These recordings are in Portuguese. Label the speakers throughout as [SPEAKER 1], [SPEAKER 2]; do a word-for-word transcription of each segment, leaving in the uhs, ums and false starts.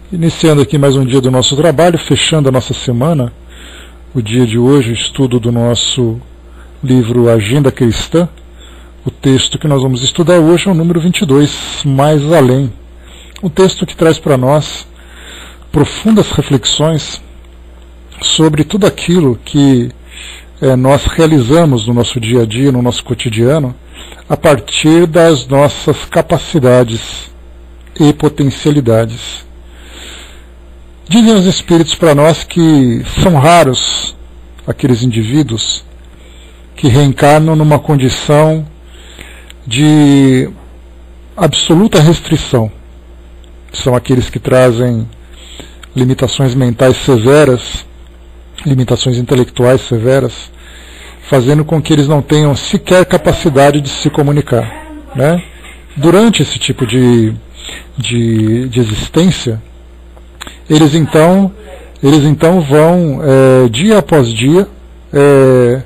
[SPEAKER 1] Iniciando aqui mais um dia do nosso trabalho, fechando a nossa semana, o dia de hoje, o estudo do nosso livro Agenda Cristã. O texto que nós vamos estudar hoje é o número vinte e dois, Mais Além. Um texto que traz para nós profundas reflexões sobre tudo aquilo que é, nós realizamos no nosso dia a dia, no nosso cotidiano, a partir das nossas capacidades e potencialidades. Dizem os Espíritos para nós que são raros aqueles indivíduos que reencarnam numa condição de absoluta restrição. São aqueles que trazem limitações mentais severas, limitações intelectuais severas, fazendo com que eles não tenham sequer capacidade de se comunicar, né? Durante esse tipo de, de, de existência, Eles então, eles então vão, é, dia após dia, é,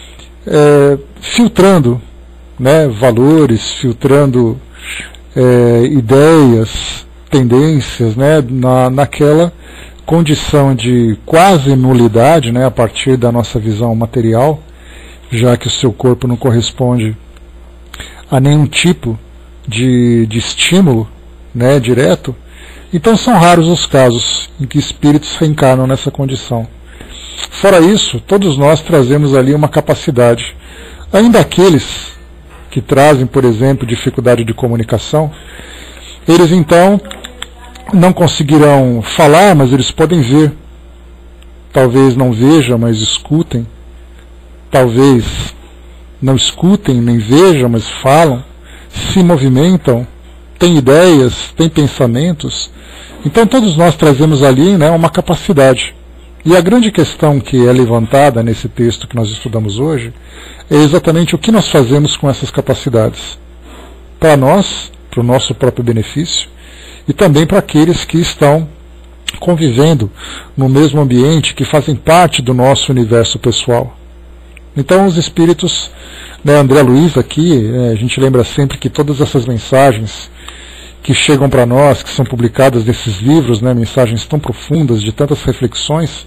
[SPEAKER 1] é, filtrando, né, valores, filtrando é, ideias, tendências, né, na, naquela condição de quase nulidade, né, a partir da nossa visão material, já que o seu corpo não corresponde a nenhum tipo de, de estímulo, né, direto. Então são raros os casos em que espíritos reencarnam nessa condição. Fora isso, todos nós trazemos ali uma capacidade. Ainda aqueles que trazem, por exemplo, dificuldade de comunicação, eles então não conseguirão falar, mas eles podem ver. Talvez não vejam, mas escutem. Talvez não escutem, nem vejam, mas falam, se movimentam, têm ideias, têm pensamentos. Então todos nós trazemos ali, né, uma capacidade. E a grande questão que é levantada nesse texto que nós estudamos hoje é exatamente o que nós fazemos com essas capacidades. Para nós, para o nosso próprio benefício, e também para aqueles que estão convivendo no mesmo ambiente, que fazem parte do nosso universo pessoal. Então os espíritos, né, André Luiz aqui, é, a gente lembra sempre que todas essas mensagens que chegam para nós, que são publicadas nesses livros, né, mensagens tão profundas, de tantas reflexões,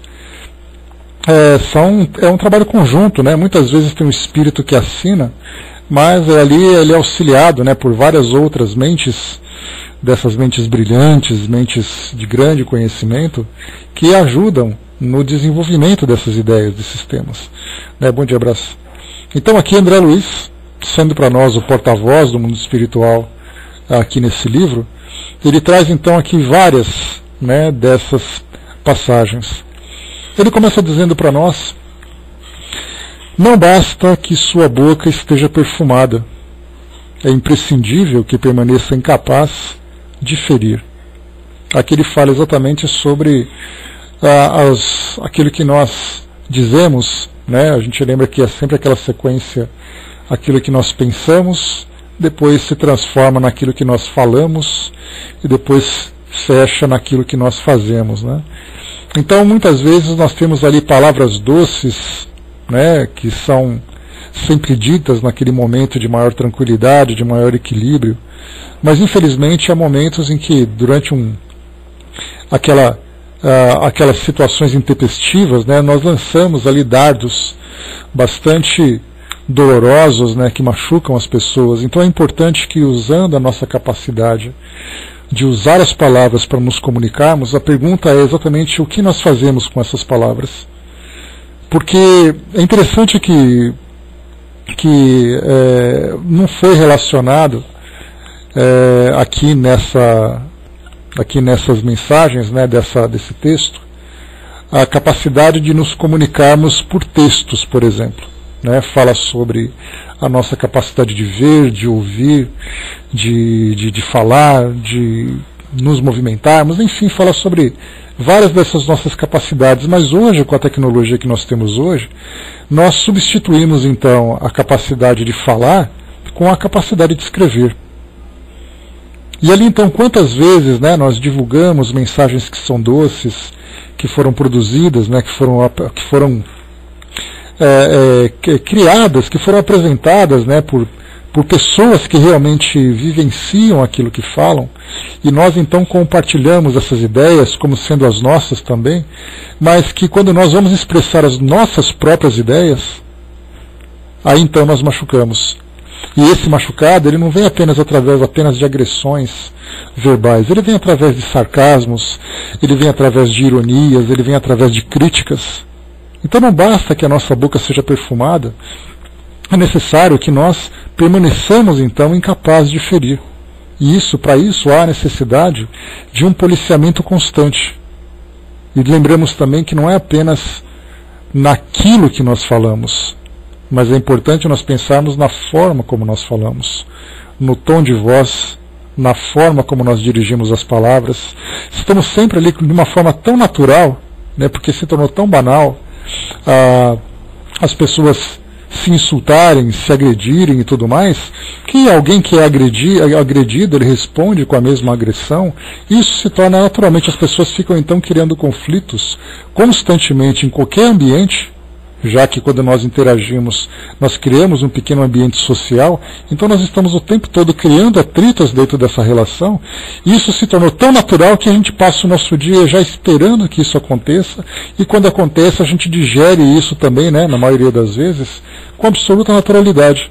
[SPEAKER 1] é, são, é um trabalho conjunto, né? Muitas vezes tem um espírito que assina, mas ali ele é auxiliado, né, por várias outras mentes, dessas mentes brilhantes, mentes de grande conhecimento, que ajudam no desenvolvimento dessas ideias, desses temas. Né? Bom dia, abraço. Então aqui André Luiz, sendo para nós o porta-voz do mundo espiritual aqui nesse livro, ele traz então aqui várias, né, dessas passagens. Ele começa dizendo para nós: não basta que sua boca esteja perfumada, é imprescindível que permaneça incapaz de ferir. Aqui ele fala exatamente sobre ah, as, aquilo que nós dizemos, né? A gente lembra que é sempre aquela sequência: aquilo que nós pensamos, depois se transforma naquilo que nós falamos e depois fecha naquilo que nós fazemos, né? Então muitas vezes nós temos ali palavras doces, né, que são sempre ditas naquele momento de maior tranquilidade, de maior equilíbrio, mas infelizmente há momentos em que durante um, aquela, uh, aquelas situações intempestivas, né, nós lançamos ali dardos bastante dolorosos, né, que machucam as pessoas. Então é importante que, usando a nossa capacidade de usar as palavras para nos comunicarmos, a pergunta é exatamente o que nós fazemos com essas palavras. Porque é interessante que, que é, não foi relacionado é, aqui, nessa, aqui nessas mensagens, né, dessa, desse texto, a capacidade de nos comunicarmos por textos, por exemplo. Né, fala sobre a nossa capacidade de ver, de ouvir, de, de, de falar, de nos movimentarmos, enfim, fala sobre várias dessas nossas capacidades. Mas hoje, com a tecnologia que nós temos hoje, nós substituímos então a capacidade de falar com a capacidade de escrever. E ali então, quantas vezes, né, nós divulgamos mensagens que são doces, que foram produzidas, né, que foram, que foram É, é, criadas, que foram apresentadas, né, por por pessoas que realmente vivenciam aquilo que falam, e nós então compartilhamos essas ideias como sendo as nossas também, mas que quando nós vamos expressar as nossas próprias ideias, aí então nós machucamos. E esse machucado, ele não vem apenas através apenas de agressões verbais, ele vem através de sarcasmos, ele vem através de ironias, ele vem através de críticas. Então não basta que a nossa boca seja perfumada, é necessário que nós permaneçamos então incapazes de ferir. E isso, para isso, há necessidade de um policiamento constante. E lembramos também que não é apenas naquilo que nós falamos, mas é importante nós pensarmos na forma como nós falamos, no tom de voz, na forma como nós dirigimos as palavras. Estamos sempre ali de uma forma tão natural, né, porque se tornou tão banal, ah, as pessoas se insultarem, se agredirem e tudo mais, que alguém que é agredi, agredido, ele responde com a mesma agressão. Isso se torna naturalmente, as pessoas ficam então criando conflitos constantemente em qualquer ambiente, já que quando nós interagimos, nós criamos um pequeno ambiente social, então nós estamos o tempo todo criando atritos dentro dessa relação, e isso se tornou tão natural que a gente passa o nosso dia já esperando que isso aconteça, e quando acontece a gente digere isso também, né, na maioria das vezes, com absoluta naturalidade,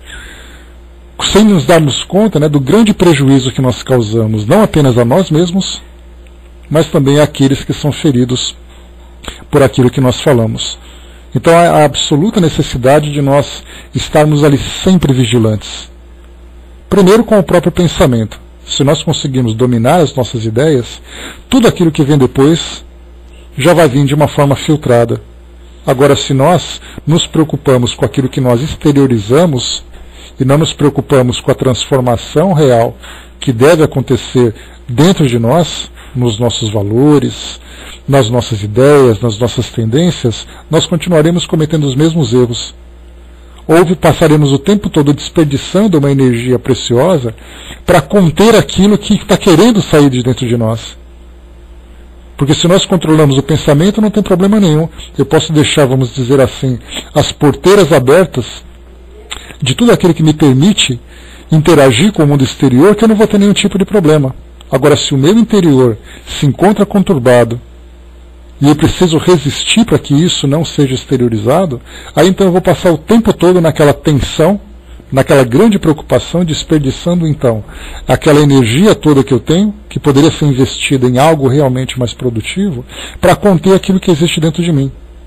[SPEAKER 1] sem nos darmos conta, né, do grande prejuízo que nós causamos, não apenas a nós mesmos, mas também àqueles que são feridos por aquilo que nós falamos. Então há a absoluta necessidade de nós estarmos ali sempre vigilantes. Primeiro com o próprio pensamento. Se nós conseguirmos dominar as nossas ideias, tudo aquilo que vem depois já vai vir de uma forma filtrada. Agora, se nós nos preocupamos com aquilo que nós exteriorizamos e não nos preocupamos com a transformação real que deve acontecer dentro de nós, nos nossos valores, nas nossas ideias, nas nossas tendências, nós continuaremos cometendo os mesmos erros. Ou passaremos o tempo todo desperdiçando uma energia preciosa para conter aquilo que está querendo sair de dentro de nós. Porque se nós controlamos o pensamento, não tem problema nenhum. Eu posso deixar, vamos dizer assim, as porteiras abertas de tudo aquilo que me permite interagir com o mundo exterior, que eu não vou ter nenhum tipo de problema. Agora, se o meu interior se encontra conturbado e eu preciso resistir para que isso não seja exteriorizado, aí então eu vou passar o tempo todo naquela tensão, naquela grande preocupação, desperdiçando então aquela energia toda que eu tenho, que poderia ser investida em algo realmente mais produtivo, para conter aquilo que existe dentro de mim.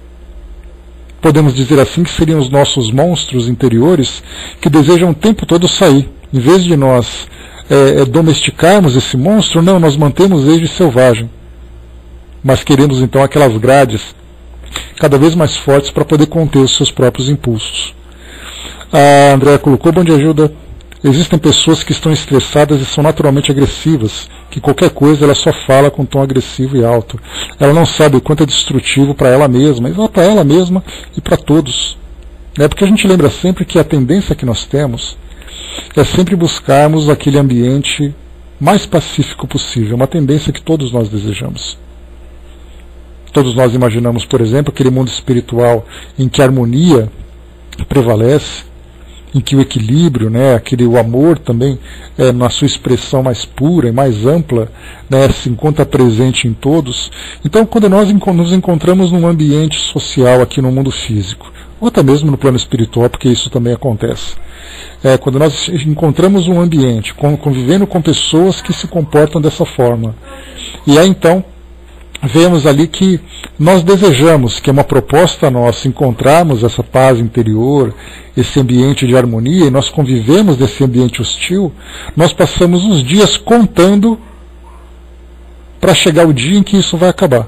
[SPEAKER 1] Podemos dizer assim que seriam os nossos monstros interiores que desejam o tempo todo sair. Em vez de nós É, é, domesticarmos esse monstro, não, nós mantemos ele selvagem, mas queremos então aquelas grades cada vez mais fortes para poder conter os seus próprios impulsos. A Andréa colocou: bom dia, ajuda. Existem pessoas que estão estressadas e são naturalmente agressivas, que qualquer coisa ela só fala com tom agressivo e alto. Ela não sabe o quanto é destrutivo para ela mesma, mas para ela mesma e para todos. É porque a gente lembra sempre que a tendência que nós temos é sempre buscarmos aquele ambiente mais pacífico possível, uma tendência que todos nós desejamos. Todos nós imaginamos, por exemplo, aquele mundo espiritual em que a harmonia prevalece, em que o equilíbrio, né, aquele, o amor também, é, na sua expressão mais pura e mais ampla, né, se encontra presente em todos. Então, quando nós nos encontramos num ambiente social aqui no mundo físico, ou até mesmo no plano espiritual, porque isso também acontece, é, quando nós encontramos um ambiente convivendo com pessoas que se comportam dessa forma, e aí então vemos ali que nós desejamos, que é uma proposta nossa, encontrarmos essa paz interior, esse ambiente de harmonia, e nós convivemos nesse ambiente hostil, nós passamos os dias contando para chegar o dia em que isso vai acabar.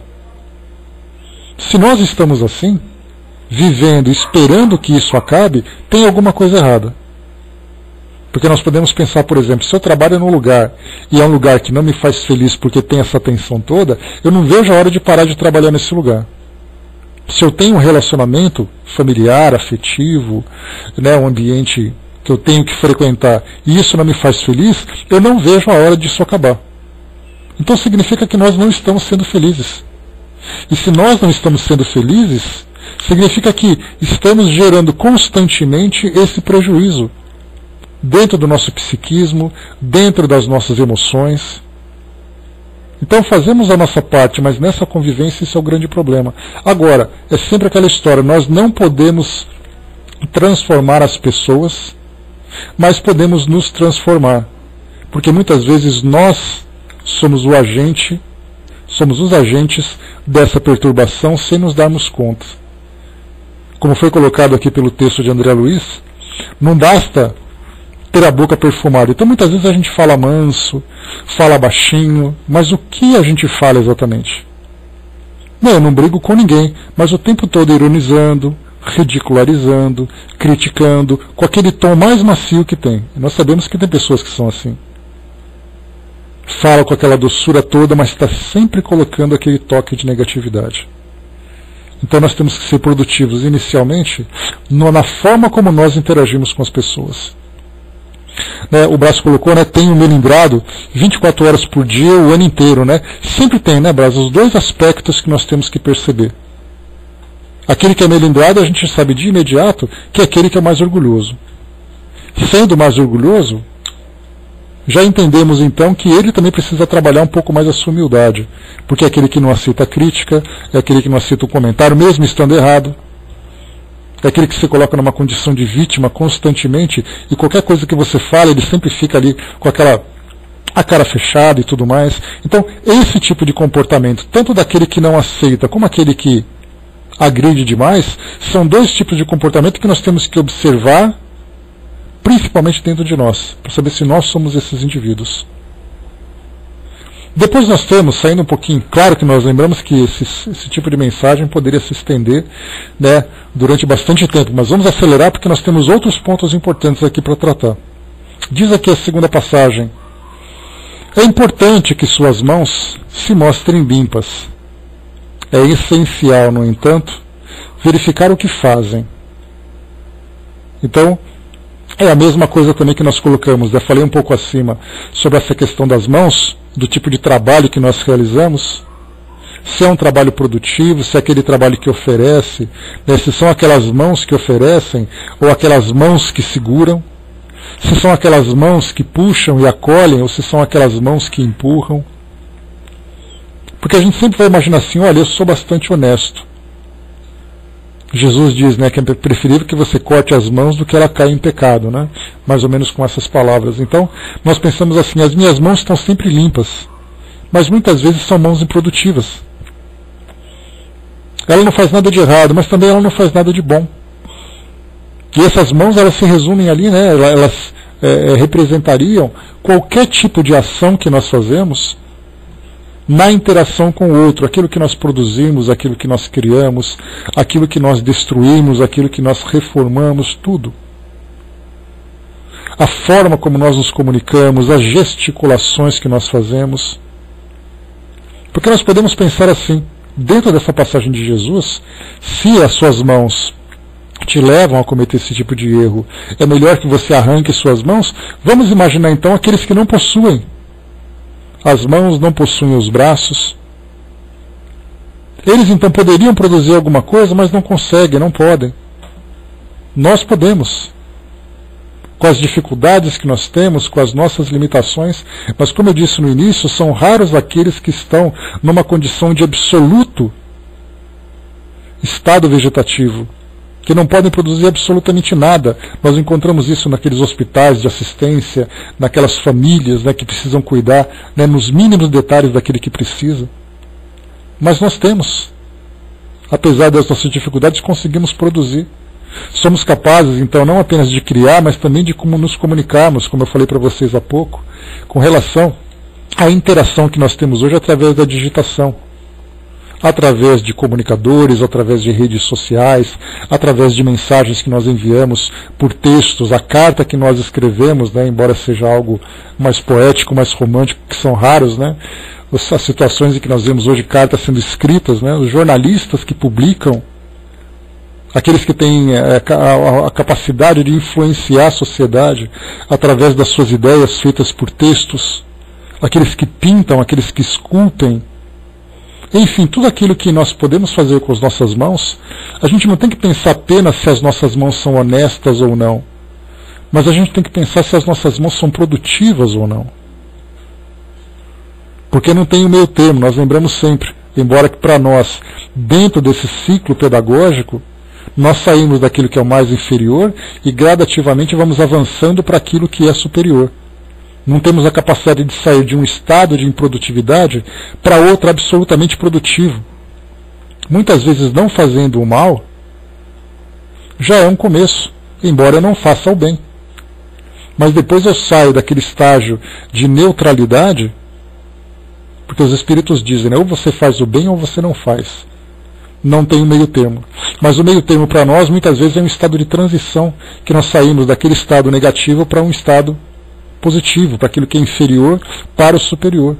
[SPEAKER 1] Se nós estamos assim, vivendo, esperando que isso acabe, tem alguma coisa errada. Porque nós podemos pensar, por exemplo, se eu trabalho num lugar e é um lugar que não me faz feliz porque tem essa tensão toda, eu não vejo a hora de parar de trabalhar nesse lugar. Se eu tenho um relacionamento familiar, afetivo, né, um ambiente que eu tenho que frequentar, e isso não me faz feliz, eu não vejo a hora disso acabar. Então significa que nós não estamos sendo felizes. E se nós não estamos sendo felizes, significa que estamos gerando constantemente esse prejuízo dentro do nosso psiquismo, dentro das nossas emoções. Então fazemos a nossa parte, mas nessa convivência isso é o grande problema. Agora, é sempre aquela história, nós não podemos transformar as pessoas, mas podemos nos transformar. Porque muitas vezes nós somos o agente, somos os agentes dessa perturbação sem nos darmos conta. Como foi colocado aqui pelo texto de André Luiz, não basta ter a boca perfumada. Então muitas vezes a gente fala manso, fala baixinho, mas o que a gente fala exatamente? Não, eu não brigo com ninguém, mas o tempo todo ironizando, ridicularizando, criticando, com aquele tom mais macio que tem. E nós sabemos que tem pessoas que são assim. Fala com aquela doçura toda, mas está sempre colocando aquele toque de negatividade. Então nós temos que ser produtivos inicialmente no, na forma como nós interagimos com as pessoas. Né, o Brás colocou, né, tem o melindrado vinte e quatro horas por dia, o ano inteiro. Né? Sempre tem, né, Brás, os dois aspectos que nós temos que perceber. Aquele que é melindrado, a gente sabe de imediato que é aquele que é mais orgulhoso. Sendo mais orgulhoso, já entendemos então que ele também precisa trabalhar um pouco mais a sua humildade. Porque é aquele que não aceita a crítica, é aquele que não aceita o comentário, mesmo estando errado. É aquele que se coloca numa condição de vítima constantemente, e qualquer coisa que você fala, ele sempre fica ali com aquela a cara fechada e tudo mais. Então, esse tipo de comportamento, tanto daquele que não aceita, como aquele que agride demais, são dois tipos de comportamento que nós temos que observar, principalmente dentro de nós, para saber se nós somos esses indivíduos. Depois nós temos, saindo um pouquinho, claro que nós lembramos que esse, esse tipo de mensagem poderia se estender, né, durante bastante tempo, mas vamos acelerar porque nós temos outros pontos importantes aqui para tratar. Diz aqui a segunda passagem: é importante que suas mãos se mostrem limpas. É essencial, no entanto, verificar o que fazem. Então, é a mesma coisa também que nós colocamos, já falei um pouco acima sobre essa questão das mãos, do tipo de trabalho que nós realizamos, se é um trabalho produtivo, se é aquele trabalho que oferece, né, se são aquelas mãos que oferecem, ou aquelas mãos que seguram, se são aquelas mãos que puxam e acolhem, ou se são aquelas mãos que empurram. Porque a gente sempre vai imaginar assim, olha, eu sou bastante honesto. Jesus diz, né, que é preferível que você corte as mãos do que ela caia em pecado, né? Mais ou menos com essas palavras. Então, nós pensamos assim, as minhas mãos estão sempre limpas, mas muitas vezes são mãos improdutivas. Ela não faz nada de errado, mas também ela não faz nada de bom. E essas mãos, elas se resumem ali, né? Elas é, representariam qualquer tipo de ação que nós fazemos na interação com o outro, aquilo que nós produzimos, aquilo que nós criamos, aquilo que nós destruímos, aquilo que nós reformamos, tudo. A forma como nós nos comunicamos, as gesticulações que nós fazemos. Porque nós podemos pensar assim, dentro dessa passagem de Jesus, se as suas mãos te levam a cometer esse tipo de erro, é melhor que você arranque suas mãos. Vamos imaginar então aqueles que não possuem as mãos, não possuem os braços. Eles então poderiam produzir alguma coisa, mas não conseguem, não podem. Nós podemos, com as dificuldades que nós temos, com as nossas limitações, mas como eu disse no início, são raros aqueles que estão numa condição de absoluto estado vegetativo, que não podem produzir absolutamente nada. Nós encontramos isso naqueles hospitais de assistência, naquelas famílias, né, que precisam cuidar, né, nos mínimos detalhes daquele que precisa. Mas nós temos, apesar das nossas dificuldades, conseguimos produzir. Somos capazes, então, não apenas de criar, mas também de como nos comunicarmos, como eu falei para vocês há pouco, com relação à interação que nós temos hoje através da digitação. Através de comunicadores, através de redes sociais, através de mensagens que nós enviamos por textos, a carta que nós escrevemos, né, embora seja algo mais poético, mais romântico, que são raros, né, as situações em que nós vemos hoje cartas sendo escritas, né, os jornalistas que publicam, aqueles que têm é, a, a capacidade de influenciar a sociedade através das suas ideias feitas por textos, aqueles que pintam, aqueles que esculpem. Enfim, tudo aquilo que nós podemos fazer com as nossas mãos, a gente não tem que pensar apenas se as nossas mãos são honestas ou não, mas a gente tem que pensar se as nossas mãos são produtivas ou não. Porque não tem o meio termo, nós lembramos sempre, embora que para nós, dentro desse ciclo pedagógico, nós saímos daquilo que é o mais inferior e gradativamente vamos avançando para aquilo que é superior. Não temos a capacidade de sair de um estado de improdutividade para outro absolutamente produtivo. Muitas vezes não fazendo o mal já é um começo, embora eu não faça o bem. Mas depois eu saio daquele estágio de neutralidade, porque os espíritos dizem, né, ou você faz o bem ou você não faz. Não tem um meio termo. Mas o meio termo para nós muitas vezes é um estado de transição, que nós saímos daquele estado negativo para um estado positivo, para aquilo que é inferior para o superior.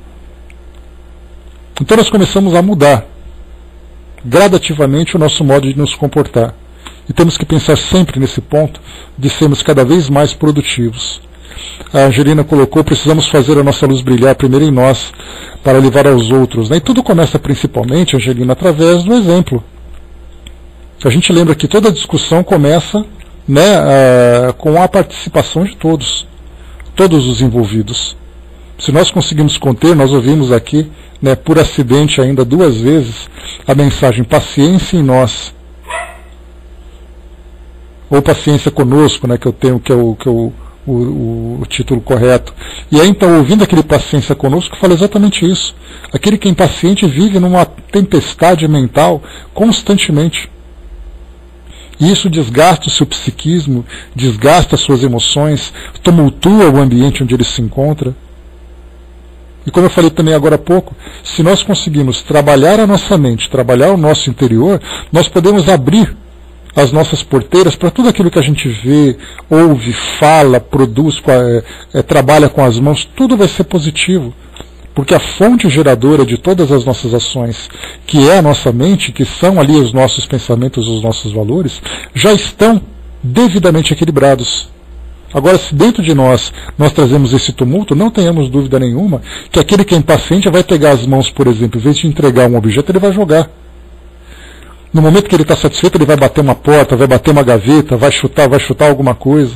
[SPEAKER 1] Então nós começamos a mudar gradativamente o nosso modo de nos comportar. E temos que pensar sempre nesse ponto de sermos cada vez mais produtivos. A Angelina colocou, precisamos fazer a nossa luz brilhar primeiro em nós, para levar aos outros. E tudo começa principalmente, Angelina, através do exemplo. A gente lembra que toda discussão começa, né, uh, com a participação de todos, todos os envolvidos. Se nós conseguimos conter, nós ouvimos aqui, né, por acidente ainda duas vezes, a mensagem paciência em nós, ou paciência conosco, né, que eu tenho, que é o, que é o, o, o título correto. E aí então, ouvindo aquele paciência conosco, fala exatamente isso. Aquele que é impaciente vive numa tempestade mental constantemente. E isso desgasta o seu psiquismo, desgasta as suas emoções, tumultua o ambiente onde ele se encontra. E como eu falei também agora há pouco, se nós conseguimos trabalhar a nossa mente, trabalhar o nosso interior, nós podemos abrir as nossas porteiras para tudo aquilo que a gente vê, ouve, fala, produz, é, é, trabalha com as mãos, tudo vai ser positivo. Porque a fonte geradora de todas as nossas ações, que é a nossa mente, que são ali os nossos pensamentos, os nossos valores, já estão devidamente equilibrados. Agora, se dentro de nós, nós trazemos esse tumulto, não tenhamos dúvida nenhuma que aquele que é impaciente vai pegar as mãos, por exemplo, em vez de entregar um objeto, ele vai jogar. No momento que ele está satisfeito, ele vai bater uma porta, vai bater uma gaveta, vai chutar, vai chutar alguma coisa.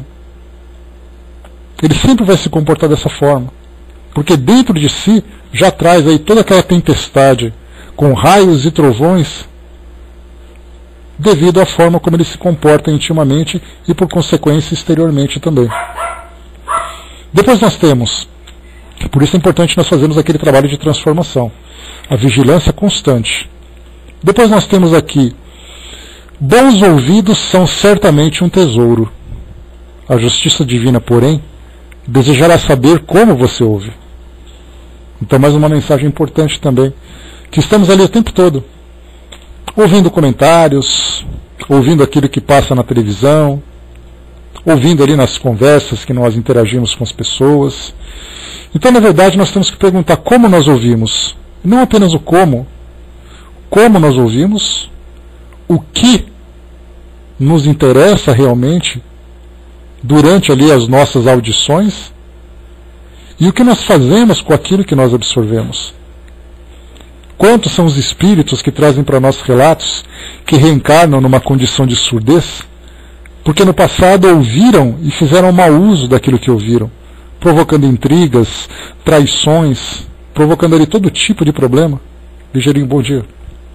[SPEAKER 1] Ele sempre vai se comportar dessa forma. Porque dentro de si já traz aí toda aquela tempestade com raios e trovões devido à forma como ele se comporta intimamente e por consequência exteriormente também. Depois nós temos, por isso é importante nós fazermos aquele trabalho de transformação, a vigilância constante. Depois nós temos aqui, bons ouvidos são certamente um tesouro. A justiça divina, porém, desejará saber como você ouve. Então mais uma mensagem importante também, que estamos ali o tempo todo, ouvindo comentários, ouvindo aquilo que passa na televisão, ouvindo ali nas conversas que nós interagimos com as pessoas. Então na verdade nós temos que perguntar como nós ouvimos, não apenas o como, como nós ouvimos, o que nos interessa realmente durante ali as nossas audições e o que nós fazemos com aquilo que nós absorvemos. Quantos são os espíritos que trazem para nós relatos que reencarnam numa condição de surdez, porque no passado ouviram e fizeram mau uso daquilo que ouviram, provocando intrigas, traições, provocando ali todo tipo de problema. Ligeirinho, bom dia.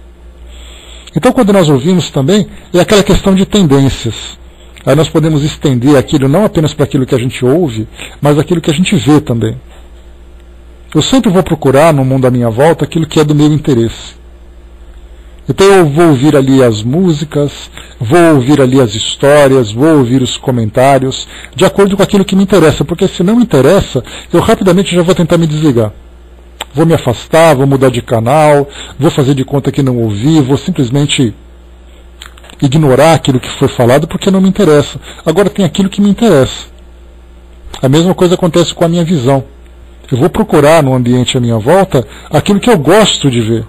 [SPEAKER 1] Então quando nós ouvimos também, é aquela questão de tendências. Aí nós podemos estender aquilo não apenas para aquilo que a gente ouve, mas aquilo que a gente vê também. Eu sempre vou procurar no mundo à minha volta aquilo que é do meu interesse. Então eu vou ouvir ali as músicas, vou ouvir ali as histórias, vou ouvir os comentários, de acordo com aquilo que me interessa, porque se não me interessa, eu rapidamente já vou tentar me desligar. Vou me afastar, vou mudar de canal, vou fazer de conta que não ouvi, vou simplesmente ignorar aquilo que foi falado porque não me interessa. Agora tem aquilo que me interessa. A mesma coisa acontece com a minha visão. Eu vou procurar no ambiente à minha volta aquilo que eu gosto de ver.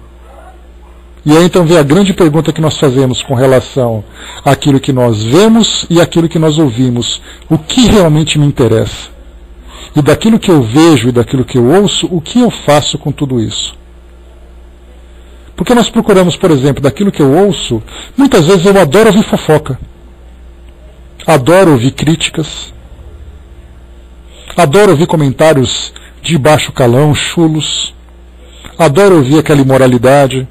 [SPEAKER 1] E aí então vem a grande pergunta que nós fazemos com relação àquilo que nós vemos e àquilo que nós ouvimos. O que realmente me interessa? E daquilo que eu vejo e daquilo que eu ouço, o que eu faço com tudo isso? Porque nós procuramos, por exemplo, daquilo que eu ouço, muitas vezes eu adoro ouvir fofoca. Adoro ouvir críticas. Adoro ouvir comentários de baixo calão, chulos. Adoro ouvir aquela imoralidade.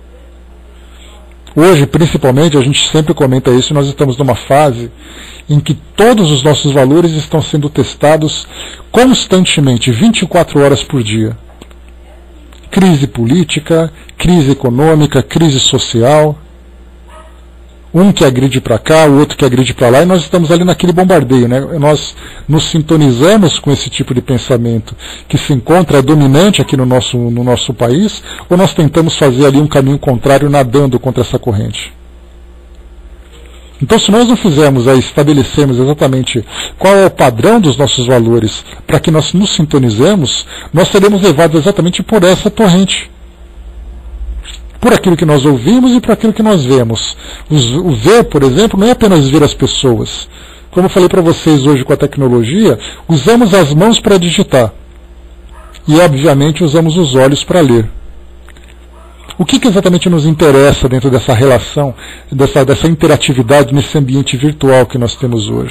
[SPEAKER 1] Hoje, principalmente, a gente sempre comenta isso, nós estamos numa fase em que todos os nossos valores estão sendo testados constantemente, vinte e quatro horas por dia. Crise política, crise econômica, crise social. Um que agride para cá, o outro que agride para lá, e nós estamos ali naquele bombardeio, né? Nós nos sintonizamos com esse tipo de pensamento que se encontra dominante aqui no nosso, no nosso país, ou nós tentamos fazer ali um caminho contrário nadando contra essa corrente. Então, se nós não fizermos, aí, estabelecermos exatamente qual é o padrão dos nossos valores para que nós nos sintonizemos, nós seremos levados exatamente por essa torrente. Por aquilo que nós ouvimos e por aquilo que nós vemos. O ver, por exemplo, não é apenas ver as pessoas. Como eu falei para vocês hoje com a tecnologia, usamos as mãos para digitar. E, obviamente, usamos os olhos para ler. O que, que exatamente nos interessa dentro dessa relação, dessa, dessa interatividade nesse ambiente virtual que nós temos hoje?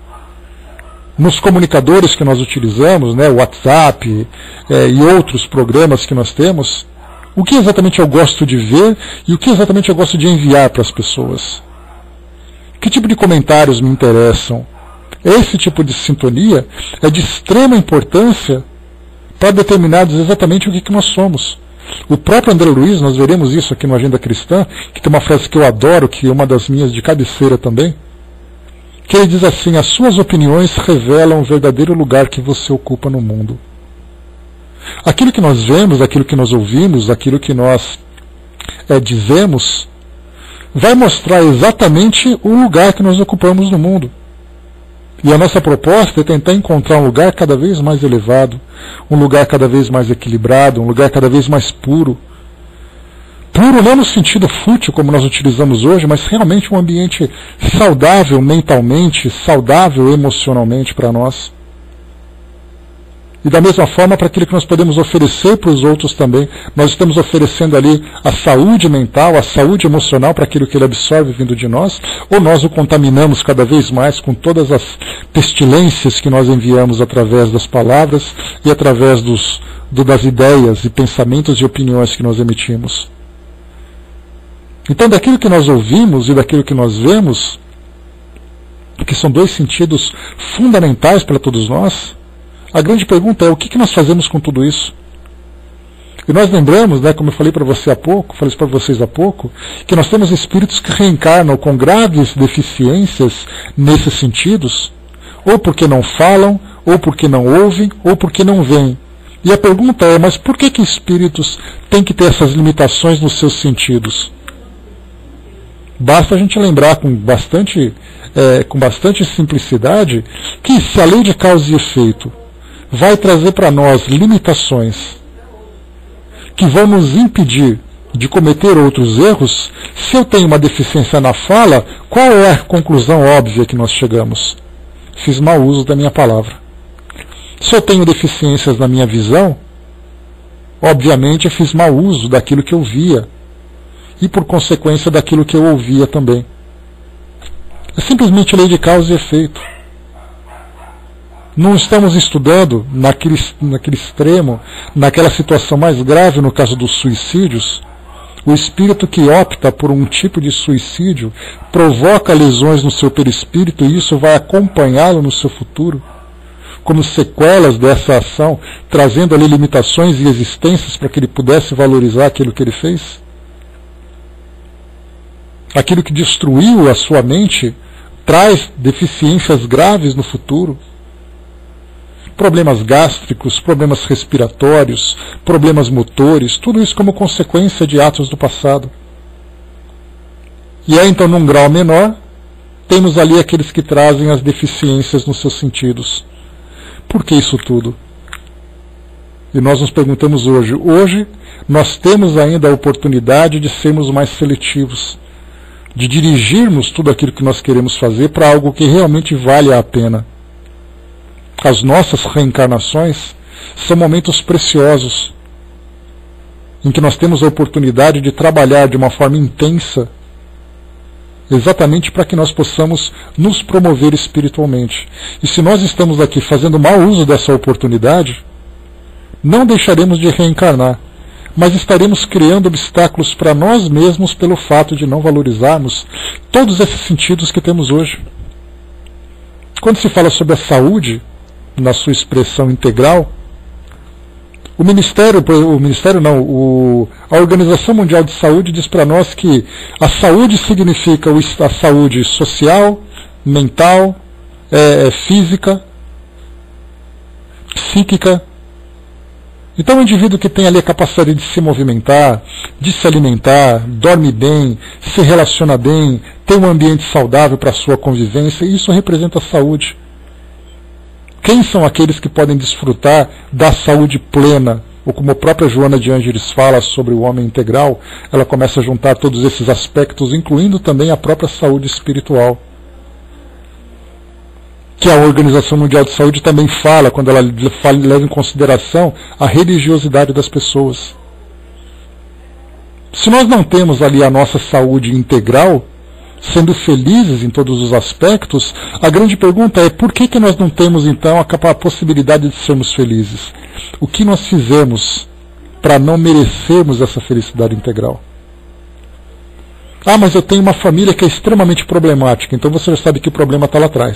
[SPEAKER 1] Nos comunicadores que nós utilizamos, né, o WhatsApp é, e outros programas que nós temos, o que exatamente eu gosto de ver e o que exatamente eu gosto de enviar para as pessoas? Que tipo de comentários me interessam? Esse tipo de sintonia é de extrema importância para determinarmos exatamente o que, que nós somos. O próprio André Luiz, nós veremos isso aqui no Agenda Cristã, que tem uma frase que eu adoro, que é uma das minhas de cabeceira também, que ele diz assim: as suas opiniões revelam o verdadeiro lugar que você ocupa no mundo. Aquilo que nós vemos, aquilo que nós ouvimos, aquilo que nós é, dizemos, vai mostrar exatamente o lugar que nós ocupamos no mundo. E a nossa proposta é tentar encontrar um lugar cada vez mais elevado, um lugar cada vez mais equilibrado, um lugar cada vez mais puro. Puro não no sentido fútil como nós utilizamos hoje, mas realmente um ambiente saudável mentalmente, saudável emocionalmente para nós. E da mesma forma para aquilo que nós podemos oferecer para os outros também. Nós estamos oferecendo ali a saúde mental, a saúde emocional para aquilo que ele absorve vindo de nós, ou nós o contaminamos cada vez mais com todas as pestilências que nós enviamos através das palavras e através dos, do, das ideias e pensamentos e opiniões que nós emitimos. Então, daquilo que nós ouvimos e daquilo que nós vemos, que são dois sentidos fundamentais para todos nós, a grande pergunta é: o que, que nós fazemos com tudo isso? E nós lembramos, né, como eu falei para você há pouco, falei para vocês há pouco, que nós temos espíritos que reencarnam com graves deficiências nesses sentidos, ou porque não falam, ou porque não ouvem, ou porque não veem. E a pergunta é: mas por que que espíritos têm que ter essas limitações nos seus sentidos? Basta a gente lembrar com bastante, é, com bastante simplicidade que se a lei de causa e efeito vai trazer para nós limitações que vão nos impedir de cometer outros erros, se eu tenho uma deficiência na fala, qual é a conclusão óbvia que nós chegamos? Fiz mau uso da minha palavra. Se eu tenho deficiências na minha visão, obviamente eu fiz mau uso daquilo que eu via e por consequência daquilo que eu ouvia também. É simplesmente lei de causa e efeito. Não estamos estudando naquele, naquele extremo, naquela situação mais grave, no caso dos suicídios. O espírito que opta por um tipo de suicídio provoca lesões no seu perispírito e isso vai acompanhá-lo no seu futuro, como sequelas dessa ação, trazendo ali limitações e existências para que ele pudesse valorizar aquilo que ele fez. Aquilo que destruiu a sua mente traz deficiências graves no futuro. Problemas gástricos, problemas respiratórios, problemas motores, tudo isso como consequência de atos do passado. E aí, então, num grau menor, temos ali aqueles que trazem as deficiências nos seus sentidos. Por que isso tudo? E nós nos perguntamos hoje, hoje nós temos ainda a oportunidade de sermos mais seletivos, de dirigirmos tudo aquilo que nós queremos fazer para algo que realmente vale a pena. As nossas reencarnações são momentos preciosos, em que nós temos a oportunidade de trabalhar de uma forma intensa exatamente para que nós possamos nos promover espiritualmente. E se nós estamos aqui fazendo mau uso dessa oportunidade, não deixaremos de reencarnar, mas estaremos criando obstáculos para nós mesmos pelo fato de não valorizarmos todos esses sentidos que temos hoje. Quando se fala sobre a saúde, na sua expressão integral, o Ministério, o Ministério não, o, a Organização Mundial de Saúde diz para nós que a saúde significa a saúde social, mental, é, física, psíquica. Então o indivíduo que tem ali a capacidade de se movimentar, de se alimentar, dorme bem, se relaciona bem, tem um ambiente saudável para a sua convivência, isso representa a saúde. Quem são aqueles que podem desfrutar da saúde plena? Ou como a própria Joana de Ângeles fala sobre o homem integral, ela começa a juntar todos esses aspectos, incluindo também a própria saúde espiritual. Que a Organização Mundial de Saúde também fala, quando ela fala, leva em consideração a religiosidade das pessoas. Se nós não temos ali a nossa saúde integral, sendo felizes em todos os aspectos, a grande pergunta é por que, que nós não temos então a, a possibilidade de sermos felizes? O que nós fizemos para não merecermos essa felicidade integral? Ah, mas eu tenho uma família que é extremamente problemática, então você já sabe que o problema está lá atrás.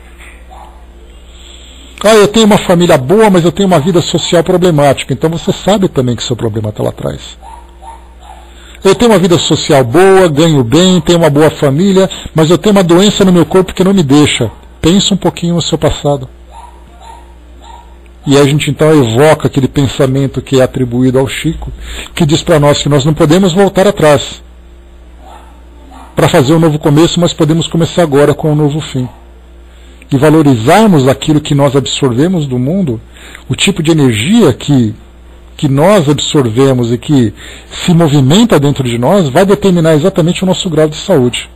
[SPEAKER 1] Ah, eu tenho uma família boa, mas eu tenho uma vida social problemática, então você sabe também que seu problema está lá atrás. Eu tenho uma vida social boa, ganho bem, tenho uma boa família, mas eu tenho uma doença no meu corpo que não me deixa. Pensa um pouquinho no seu passado. E a gente então evoca aquele pensamento que é atribuído ao Chico, que diz para nós que nós não podemos voltar atrás para fazer um novo começo, mas podemos começar agora com um novo fim. E valorizarmos aquilo que nós absorvemos do mundo, o tipo de energia que que nós absorvemos e que se movimenta dentro de nós, vai determinar exatamente o nosso grau de saúde.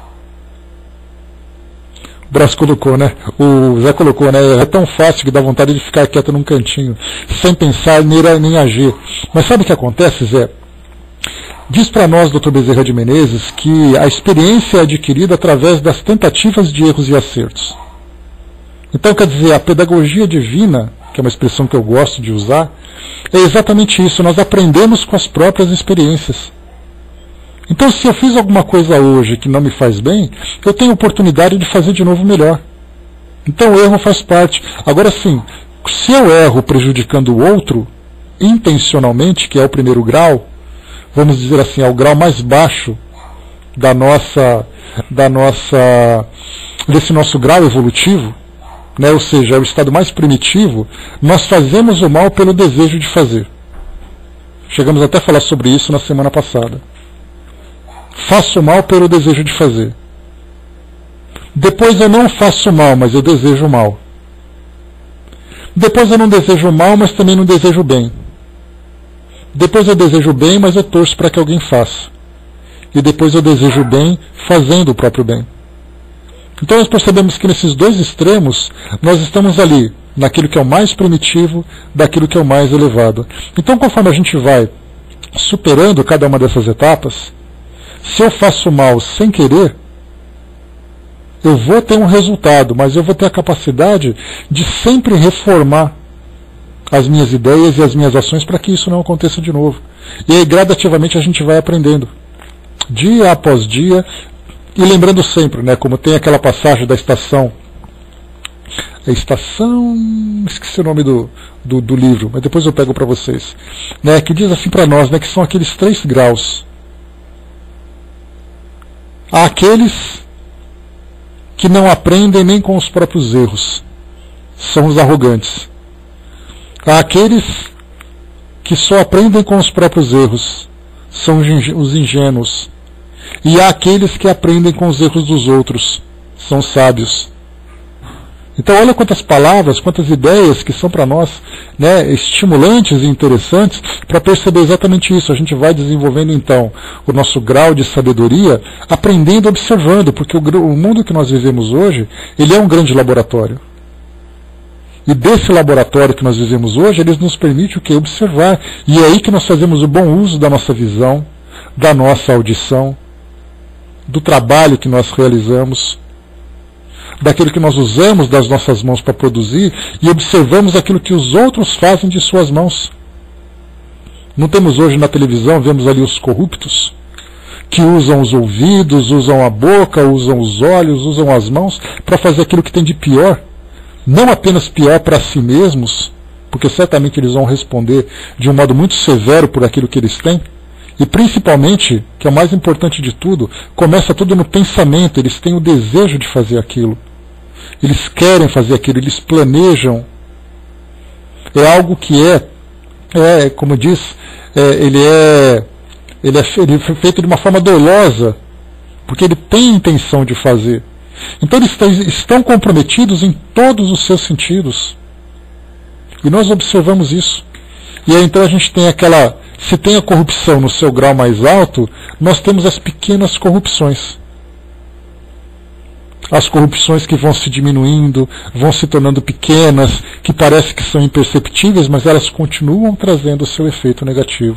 [SPEAKER 1] O Brás colocou, né? O Zé colocou, né? É tão fácil que dá vontade de ficar quieto num cantinho, sem pensar nem, nem agir. Mas sabe o que acontece, Zé? Diz para nós, doutor Bezerra de Menezes, que a experiência é adquirida através das tentativas de erros e acertos. Então, quer dizer, a pedagogia divina, que é uma expressão que eu gosto de usar, é exatamente isso, nós aprendemos com as próprias experiências. Então, se eu fiz alguma coisa hoje que não me faz bem, eu tenho oportunidade de fazer de novo melhor. Então o erro faz parte. Agora sim, se eu erro prejudicando o outro, intencionalmente, que é o primeiro grau, vamos dizer assim, é o grau mais baixo da nossa, da nossa, desse nosso grau evolutivo, né, ou seja, é o estado mais primitivo, nós fazemos o mal pelo desejo de fazer. Chegamos até a falar sobre isso na semana passada. Faço o mal pelo desejo de fazer. Depois eu não faço mal, mas eu desejo o mal. Depois eu não desejo o mal, mas também não desejo o bem. Depois eu desejo o bem, mas eu torço para que alguém faça. E depois eu desejo o bem fazendo o próprio bem. Então nós percebemos que nesses dois extremos, nós estamos ali, naquilo que é o mais primitivo, daquilo que é o mais elevado. Então conforme a gente vai superando cada uma dessas etapas, se eu faço mal sem querer, eu vou ter um resultado, mas eu vou ter a capacidade de sempre reformar as minhas ideias e as minhas ações para que isso não aconteça de novo. E aí gradativamente a gente vai aprendendo, dia após dia. E lembrando sempre, né, como tem aquela passagem da estação, a estação, esqueci o nome do, do, do livro, mas depois eu pego para vocês, né, que diz assim para nós, né, que são aqueles três graus. Há aqueles que não aprendem nem com os próprios erros, são os arrogantes. Há aqueles que só aprendem com os próprios erros, são os ingênuos. E há aqueles que aprendem com os erros dos outros, são sábios. Então olha quantas palavras, quantas ideias que são para nós, né, estimulantes e interessantes para perceber exatamente isso. A gente vai desenvolvendo então o nosso grau de sabedoria, aprendendo, observando, porque o, o mundo que nós vivemos hoje, ele é um grande laboratório. E desse laboratório que nós vivemos hoje, ele nos permite o quê? Observar. E é aí que nós fazemos o bom uso da nossa visão, da nossa audição, do trabalho que nós realizamos, daquilo que nós usamos das nossas mãos para produzir, e observamos aquilo que os outros fazem de suas mãos. Não temos hoje na televisão, vemos ali os corruptos, que usam os ouvidos, usam a boca, usam os olhos, usam as mãos para fazer aquilo que tem de pior. Não apenas pior para si mesmos, porque certamente eles vão responder de um modo muito severo por aquilo que eles têm, e principalmente, que é o mais importante de tudo, começa tudo no pensamento. Eles têm o desejo de fazer aquilo, eles querem fazer aquilo, eles planejam. É algo que é, é como diz, é, ele, é, ele, é, ele é feito de uma forma dolosa, porque ele tem intenção de fazer. Então eles estão comprometidos em todos os seus sentidos. E nós observamos isso. E aí então a gente tem aquela... Se tem a corrupção no seu grau mais alto, nós temos as pequenas corrupções. As corrupções que vão se diminuindo, vão se tornando pequenas, que parece que são imperceptíveis, mas elas continuam trazendo o seu efeito negativo.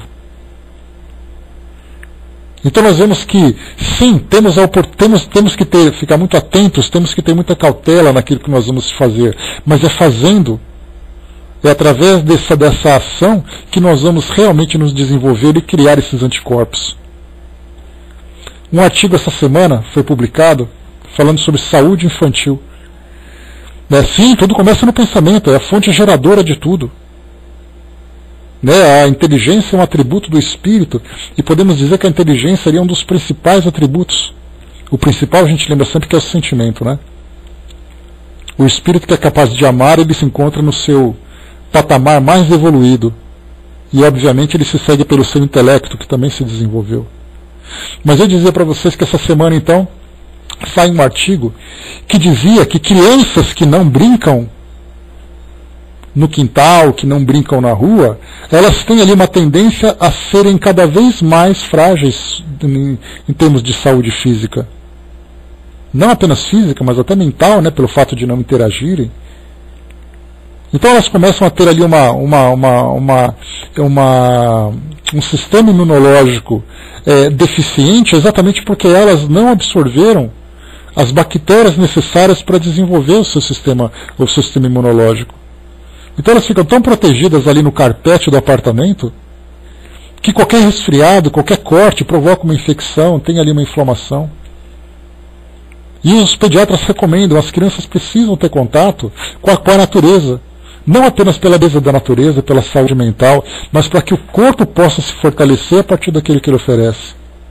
[SPEAKER 1] Então nós vemos que, sim, temos, a, temos, temos que ter, ficar muito atentos, temos que ter muita cautela naquilo que nós vamos fazer, mas é fazendo, é através dessa, dessa ação que nós vamos realmente nos desenvolver e criar esses anticorpos. Um artigo essa semana foi publicado falando sobre saúde infantil. É, sim, tudo começa no pensamento, é a fonte geradora de tudo. Né, a inteligência é um atributo do espírito, e podemos dizer que a inteligência seria um dos principais atributos. O principal a gente lembra sempre que é o sentimento, né? O espírito que é capaz de amar, ele se encontra no seu patamar mais evoluído, e obviamente ele se segue pelo seu intelecto, que também se desenvolveu. Mas eu dizia para vocês que essa semana então sai um artigo que dizia que crianças que não brincam no quintal, que não brincam na rua, elas têm ali uma tendência a serem cada vez mais frágeis em, em termos de saúde física. Não apenas física, mas até mental, né, pelo fato de não interagirem. Então elas começam a ter ali uma, uma, uma, uma, uma, um sistema imunológico é, deficiente, exatamente porque elas não absorveram as bactérias necessárias para desenvolver o seu sistema, o seu sistema imunológico. Então elas ficam tão protegidas ali no carpete do apartamento, que qualquer resfriado, qualquer corte provoca uma infecção, tem ali uma inflamação. E os pediatras recomendam, as crianças precisam ter contato com a, com a natureza. Não apenas pela beleza da natureza, pela saúde mental, mas para que o corpo possa se fortalecer a partir daquilo que ele oferece.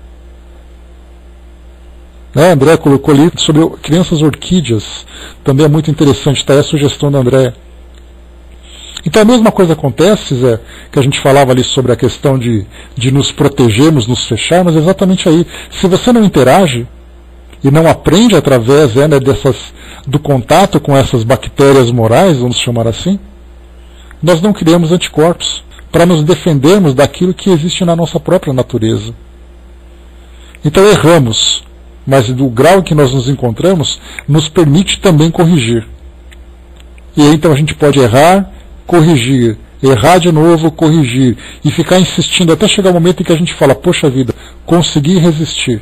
[SPEAKER 1] Né, André colocou ali sobre crianças orquídeas, também é muito interessante, está aí a sugestão da André. Então a mesma coisa acontece, Zé, que a gente falava ali sobre a questão de, de nos protegermos, nos fecharmos, exatamente aí. Se você não interage e não aprende através é, né, dessas, do contato com essas bactérias morais, vamos chamar assim, nós não criamos anticorpos para nos defendermos daquilo que existe na nossa própria natureza. Então erramos, mas do grau que nós nos encontramos nos permite também corrigir. E aí então a gente pode errar, corrigir, errar de novo, corrigir, e ficar insistindo até chegar o momento em que a gente fala, poxa vida, consegui resistir.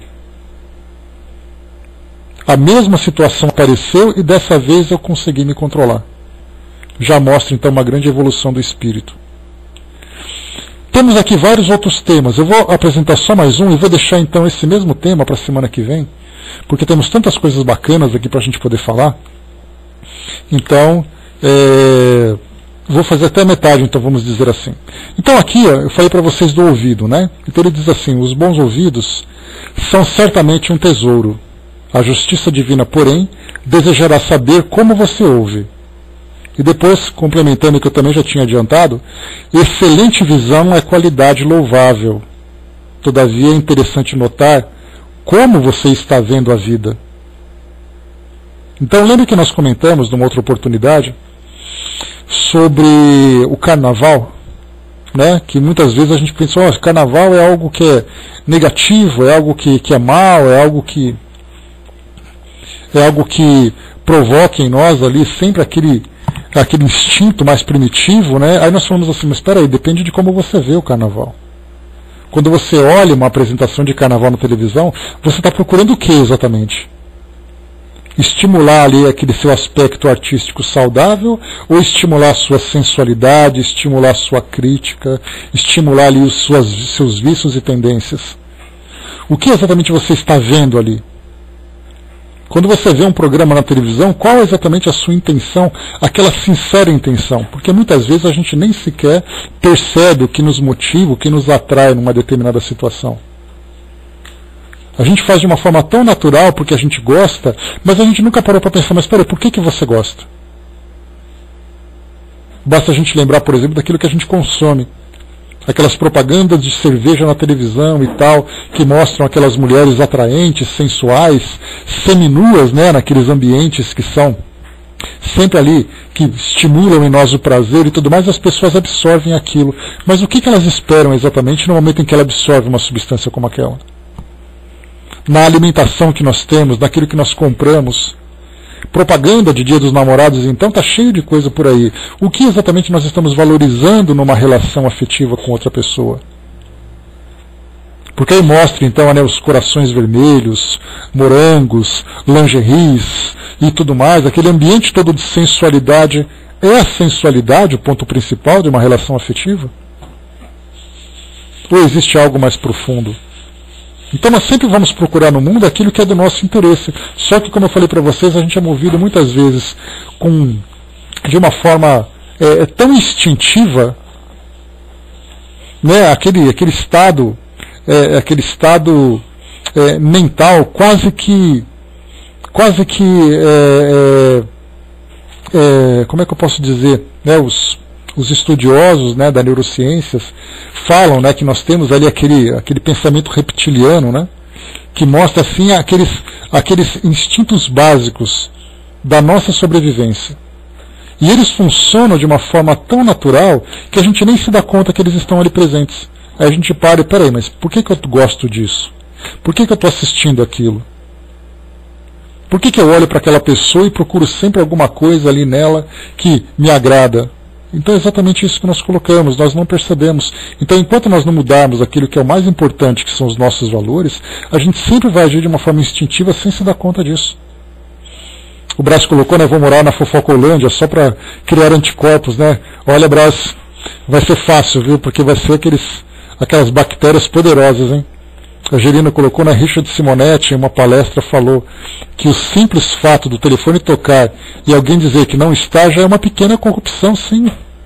[SPEAKER 1] A mesma situação apareceu e dessa vez eu consegui me controlar. Já mostra então uma grande evolução do espírito. Temos aqui vários outros temas. Eu vou apresentar só mais um e vou deixar então esse mesmo tema para a semana que vem, porque temos tantas coisas bacanas aqui para a gente poder falar. Então, é... vou fazer até a metade, então vamos dizer assim. Então aqui, ó, eu falei para vocês do ouvido, né? Então ele diz assim, os bons ouvidos são certamente um tesouro. A justiça divina, porém, desejará saber como você ouve. E depois, complementando o que eu também já tinha adiantado, excelente visão é qualidade louvável. Todavia é interessante notar como você está vendo a vida. Então lembra que nós comentamos, numa outra oportunidade, sobre o carnaval, né? Que muitas vezes a gente pensa, oh, carnaval é algo que é negativo, é algo que, que é mal, é algo que é algo que provoca em nós ali sempre aquele, aquele instinto mais primitivo, né? Aí nós falamos assim, mas espera aí, depende de como você vê o carnaval. Quando você olha uma apresentação de carnaval na televisão, você está procurando o que exatamente? Estimular ali aquele seu aspecto artístico saudável, ou estimular a sua sensualidade, estimular a sua crítica, estimular ali os suas, seus vícios e tendências? O que exatamente você está vendo ali? Quando você vê um programa na televisão, qual é exatamente a sua intenção, aquela sincera intenção? Porque muitas vezes a gente nem sequer percebe o que nos motiva, o que nos atrai numa determinada situação. A gente faz de uma forma tão natural porque a gente gosta, mas a gente nunca parou para pensar, mas peraí, por que, que você gosta? Basta a gente lembrar, por exemplo, daquilo que a gente consome. Aquelas propagandas de cerveja na televisão e tal, que mostram aquelas mulheres atraentes, sensuais, seminuas, né, naqueles ambientes que são sempre ali, que estimulam em nós o prazer e tudo mais, as pessoas absorvem aquilo. Mas o que, que elas esperam exatamente no momento em que ela absorve uma substância como aquela? Na alimentação que nós temos, naquilo que nós compramos. Propaganda de Dia dos Namorados, então, está cheio de coisa por aí. O que exatamente nós estamos valorizando numa relação afetiva com outra pessoa? Porque aí mostra, então, né, os corações vermelhos, morangos, lingeries e tudo mais, aquele ambiente todo de sensualidade. É a sensualidade o ponto principal de uma relação afetiva? Ou existe algo mais profundo? Então nós sempre vamos procurar no mundo aquilo que é do nosso interesse. Só que, como eu falei para vocês, a gente é movido muitas vezes com, de uma forma é, tão instintiva, né, aquele, aquele estado, é, aquele estado é, mental quase que, quase que, é, é, é, como é que eu posso dizer, né, os Os estudiosos, né, da neurociências falam, né, que nós temos ali aquele, aquele pensamento reptiliano, né, que mostra assim aqueles, aqueles instintos básicos da nossa sobrevivência. E eles funcionam de uma forma tão natural que a gente nem se dá conta que eles estão ali presentes. Aí a gente para e, peraí, mas por que, que eu gosto disso? Por que, que eu estou assistindo aquilo? Por que, que eu olho para aquela pessoa e procuro sempre alguma coisa ali nela que me agrada? Então é exatamente isso que nós colocamos, nós não percebemos. Então, enquanto nós não mudarmos aquilo que é o mais importante, que são os nossos valores, a gente sempre vai agir de uma forma instintiva sem se dar conta disso. O Brás colocou, né, vou morar na Fofocolândia só para criar anticorpos, né? Olha, Brás, vai ser fácil, viu? Porque vai ser aqueles, aquelas bactérias poderosas, hein? A Angelina colocou, na Richard Simonetti, em uma palestra, falou que o simples fato do telefone tocar e alguém dizer que não está já é uma pequena corrupção, sim.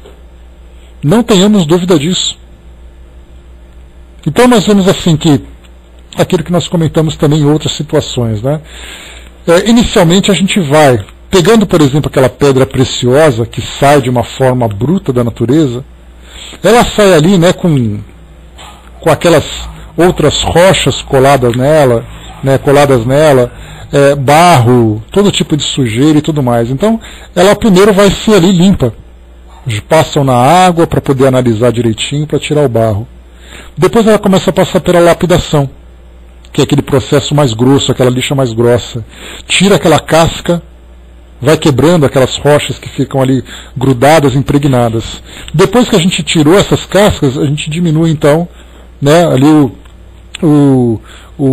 [SPEAKER 1] Não tenhamos dúvida disso. Então nós vemos assim que aquilo que nós comentamos também em outras situações, né? É, inicialmente a gente vai pegando, por exemplo, aquela pedra preciosa que sai de uma forma bruta da natureza, ela sai ali, né, com, com aquelas outras rochas coladas nela, né, coladas nela, é, barro, todo tipo de sujeira e tudo mais. Então, ela primeiro vai ser ali limpa. Passam na água para poder analisar direitinho, para tirar o barro. Depois ela começa a passar pela lapidação, que é aquele processo mais grosso, aquela lixa mais grossa. Tira aquela casca, vai quebrando aquelas rochas que ficam ali grudadas, impregnadas. Depois que a gente tirou essas cascas, a gente diminui então, né, ali o O, o,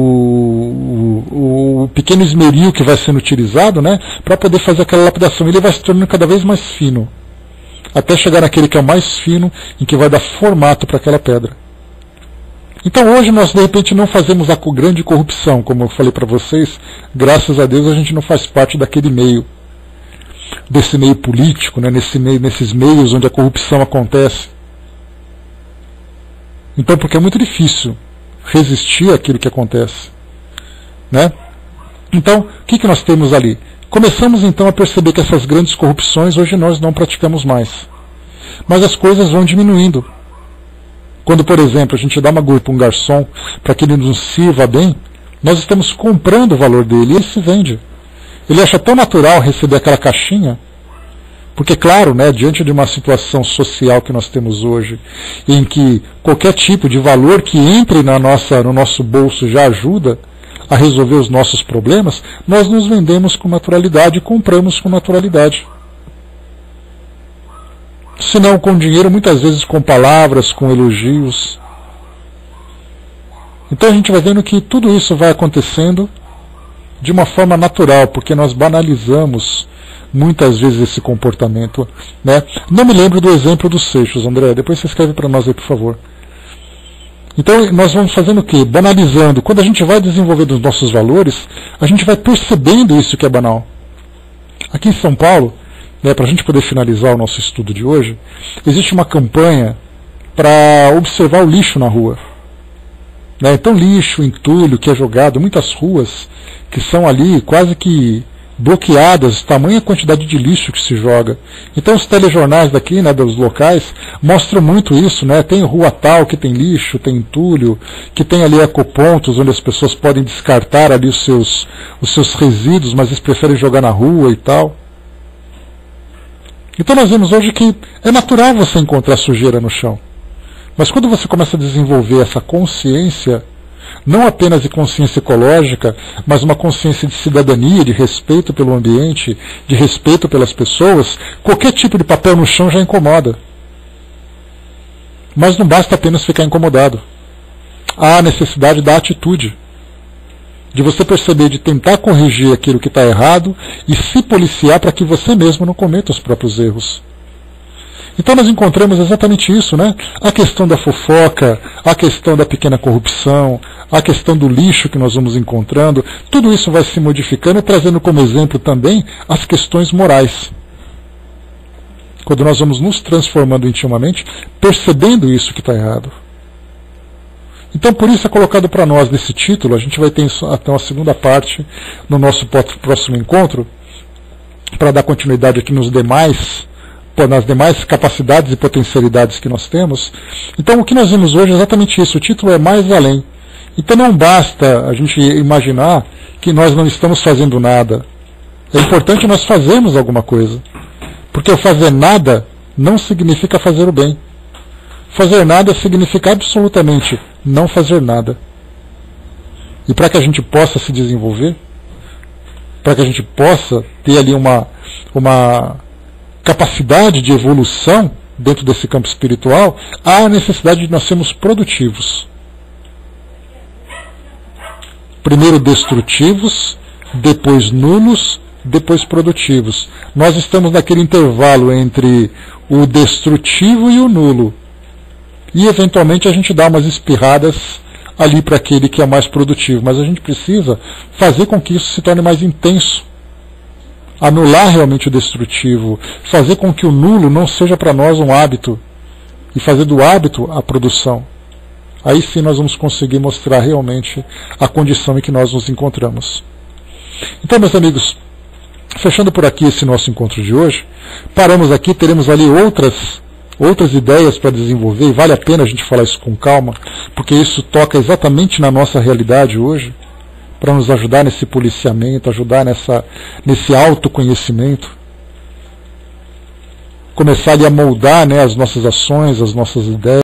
[SPEAKER 1] o, o pequeno esmeril que vai sendo utilizado, né, para poder fazer aquela lapidação. Ele vai se tornando cada vez mais fino, até chegar naquele que é o mais fino, em que vai dar formato para aquela pedra. Então hoje nós de repente não fazemos a grande corrupção, como eu falei para vocês, graças a Deus a gente não faz parte daquele meio, desse meio político, né, nesse meio, nesses meios onde a corrupção acontece. Então, porque é muito difícil resistir àquilo que acontece, né? Então, o que, que nós temos ali? Começamos então a perceber que essas grandes corrupções hoje nós não praticamos mais, mas as coisas vão diminuindo. Quando, por exemplo, a gente dá uma agulha para um garçom para que ele nos sirva bem, nós estamos comprando o valor dele e ele se vende. Ele acha tão natural receber aquela caixinha. Porque, claro, né, diante de uma situação social que nós temos hoje, em que qualquer tipo de valor que entre na nossa, no nosso bolso já ajuda a resolver os nossos problemas, nós nos vendemos com naturalidade e compramos com naturalidade. Se não com dinheiro, muitas vezes com palavras, com elogios. Então a gente vai vendo que tudo isso vai acontecendo de uma forma natural, porque nós banalizamos muitas vezes esse comportamento, né? Não me lembro do exemplo dos seixos, André, depois você escreve para nós aí, por favor. Então nós vamos fazendo o quê? Banalizando. Quando a gente vai desenvolvendo os nossos valores, a gente vai percebendo isso que é banal. Aqui em São Paulo, né, para a gente poder finalizar o nosso estudo de hoje, existe uma campanha para observar o lixo na rua. Né? Então lixo, entulho que é jogado, muitas ruas que são ali quase que bloqueadas, tamanha quantidade de lixo que se joga. Então os telejornais daqui, né, dos locais, mostram muito isso, né? Tem rua tal que tem lixo, tem entulho, que tem ali ecopontos onde as pessoas podem descartar ali os seus, os seus resíduos, mas eles preferem jogar na rua e tal. Então nós vemos hoje que é natural você encontrar sujeira no chão. Mas quando você começa a desenvolver essa consciência, não apenas de consciência ecológica, mas uma consciência de cidadania, de respeito pelo ambiente, de respeito pelas pessoas, qualquer tipo de papel no chão já incomoda. Mas não basta apenas ficar incomodado. Há a necessidade da atitude, de você perceber, de tentar corrigir aquilo que está errado e se policiar para que você mesmo não cometa os próprios erros. Então nós encontramos exatamente isso, né? A questão da fofoca, a questão da pequena corrupção, a questão do lixo que nós vamos encontrando, tudo isso vai se modificando, trazendo como exemplo também as questões morais. Quando nós vamos nos transformando intimamente, percebendo isso que está errado. Então por isso é colocado para nós nesse título, a gente vai ter até uma segunda parte no nosso próximo encontro, para dar continuidade aqui nos demais nas demais capacidades e potencialidades que nós temos. Então o que nós vimos hoje é exatamente isso, o título é mais além. Então não basta a gente imaginar que nós não estamos fazendo nada. É importante nós fazermos alguma coisa. Porque o fazer nada não significa fazer o bem. Fazer nada significa absolutamente não fazer nada. E para que a gente possa se desenvolver, para que a gente possa ter ali uma, uma capacidade de evolução dentro desse campo espiritual, há a necessidade de nós sermos produtivos. Primeiro destrutivos, depois nulos, depois produtivos. Nós estamos naquele intervalo entre o destrutivo e o nulo. E eventualmente a gente dá umas espirradas ali para aquele que é mais produtivo. Mas a gente precisa fazer com que isso se torne mais intenso. Anular realmente o destrutivo, fazer com que o nulo não seja para nós um hábito, e fazer do hábito a produção. Aí sim nós vamos conseguir mostrar realmente a condição em que nós nos encontramos. Então, meus amigos, fechando por aqui esse nosso encontro de hoje, paramos aqui, teremos ali outras, outras ideias para desenvolver, e vale a pena a gente falar isso com calma, porque isso toca exatamente na nossa realidade hoje, para nos ajudar nesse policiamento, ajudar nessa, nesse autoconhecimento. Começar ali a moldar, né, as nossas ações, as nossas ideias.